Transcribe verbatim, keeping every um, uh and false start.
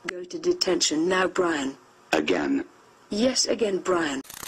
Go to detention now, Brian. Again. Yes, again, Brian.